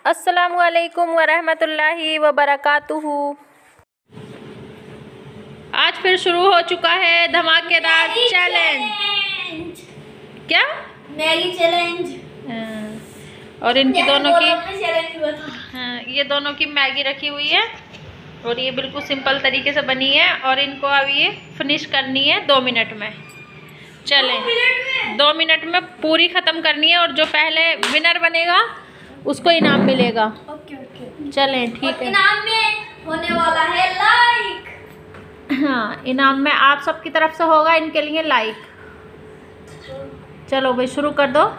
अस्सलामुअलैकुम वरहमतुल्लाहि वबरकातुहू। आज फिर शुरू हो चुका है धमाकेदार चैलेंज। क्या मैगी चैलेंज। और इनकी दोनों की ये दोनों की मैगी रखी हुई है और ये बिल्कुल सिंपल तरीके से बनी है और इनको अब ये फिनिश करनी है 2 मिनट में। चलें 2 मिनट में पूरी ख़त्म करनी है और जो पहले विनर बनेगा उसको इनाम मिलेगा। ओके। चलें ठीक है। इनाम में होने वाला है लाइक। हाँ, इनाम में आप सबकी तरफ से होगा इनके लिए लाइक। चलो भाई शुरू कर दो।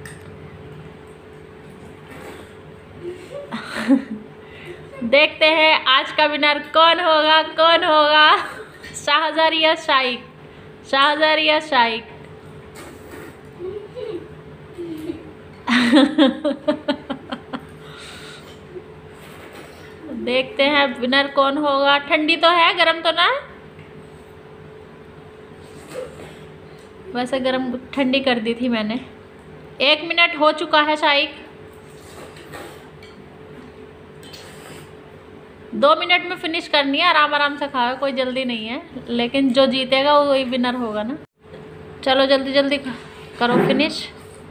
देखते हैं आज का विनर कौन होगा। शाहज़ार या शाइक। देखते हैं विनर कौन होगा। ठंडी तो है, गरम तो ना। वैसे गरम ठंडी कर दी थी मैंने। 1 मिनट हो चुका है शाइक। 2 मिनट में फिनिश करनी है। आराम से खाओ, कोई जल्दी नहीं है, लेकिन जो जीतेगा वही विनर होगा ना। चलो जल्दी करो फिनिश।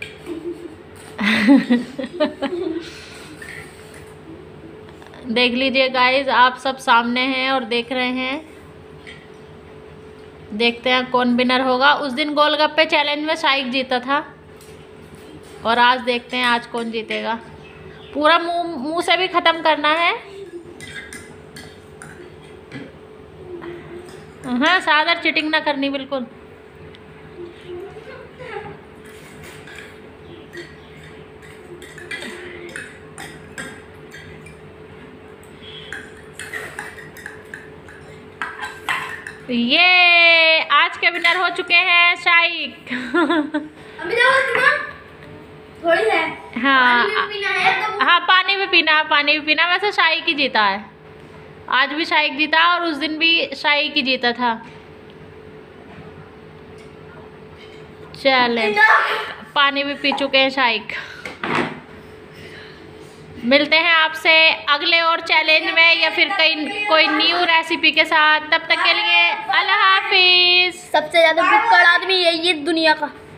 देख लीजिए गाइस, आप सब सामने हैं और देख रहे हैं। देखते हैं कौन विनर होगा। उस दिन गोलगप्पे चैलेंज में शाइक जीता था और आज देखते हैं आज कौन जीतेगा। पूरा मुंह से भी ख़त्म करना है। हाँ, सादर चीटिंग ना करनी बिल्कुल। ये आज के विनर हो चुके हैं शाइक। थोड़ी है। हाँ पानी भी पीना है तो हाँ, पानी भी पीना। वैसे शाइक ही जीता है। आज भी शाइक जीता और उस दिन भी शाइक ही जीता था। चले, पानी भी पी चुके हैं शाइक। मिलते हैं आपसे अगले और चैलेंज में या फिर कोई न्यू रेसिपी के साथ। तब तक के लिए अल्लाह हाफिज। सबसे ज्यादा भुक्कड़ आदमी यही है दुनिया का।